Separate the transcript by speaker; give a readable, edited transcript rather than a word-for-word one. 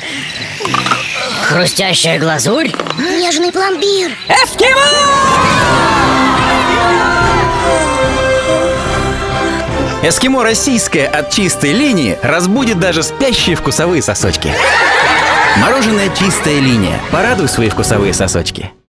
Speaker 1: Хрустящая глазурь.
Speaker 2: Нежный пломбир.
Speaker 3: Эскимо!
Speaker 4: Эскимо российское от чистой линии разбудит даже спящие вкусовые сосочки. Мороженое «Чистая линия». Порадуй свои вкусовые сосочки.